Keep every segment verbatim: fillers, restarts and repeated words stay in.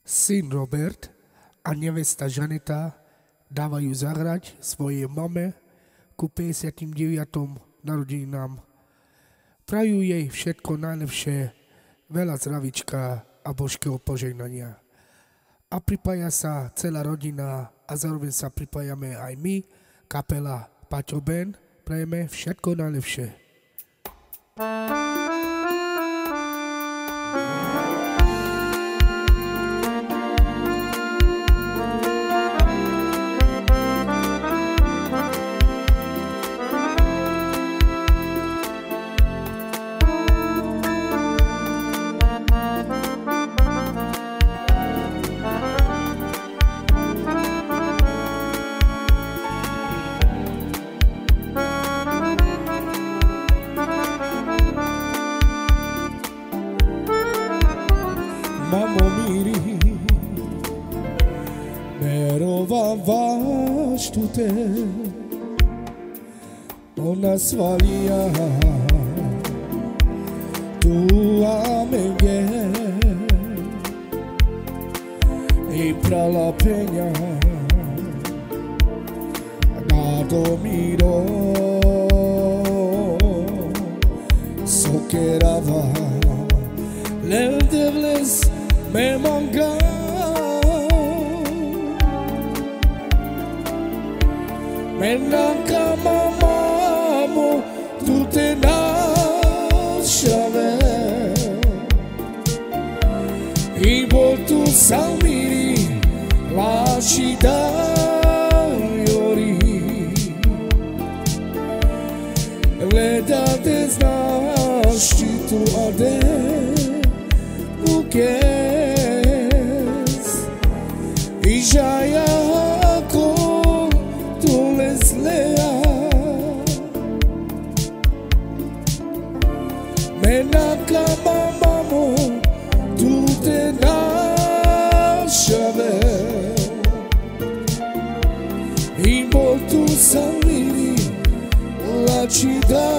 Syn Robert a nevesta Žaneta dávajú zahrať svojej mame ku päťdesiatym deviatym narodeninám. Prajú jej všetko najlepšie, veľa zdravíčka a božského požehnania. A pripája sa celá rodina a zároveň sa pripájame aj my, kapela Pato Band, prajeme všetko najlepšie. Mamo Miri, merovaš tu te, ona svalija tua menge i prala penja na domiro sokerava nel devles me manca me nanca mamamo tu te nasciave i voltu salmiri lasci daiori le date znaš tu ade i žaja ako tu leslea menaka mamamo tu te nasciave i molto salmiri la città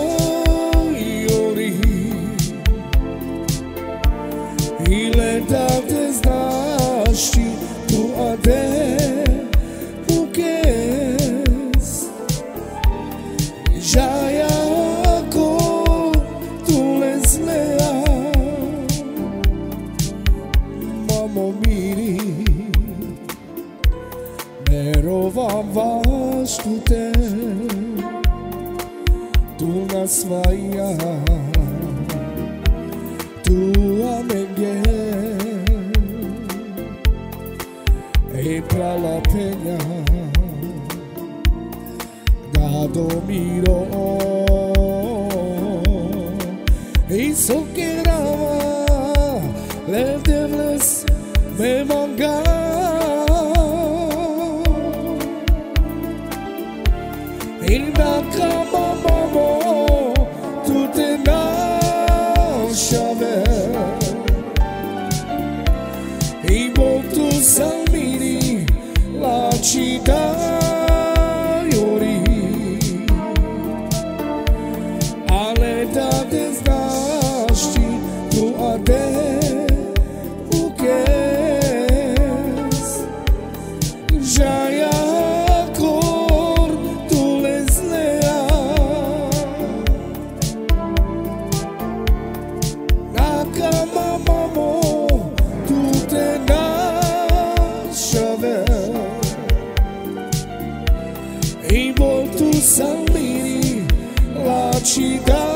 ile date znaš tu ade ukes žaja ako tu leslea mamo Miri merovavaš tu te tu nasvaja tua menge e pra la peña da domiro e so que grava le devles me manga e na cama mamo tu te nasciave i molto salmiri la città iori alle date znaš tu ade ukes žaja kor tu leslea naka mamamo tu te nasciave i molto salmiri la città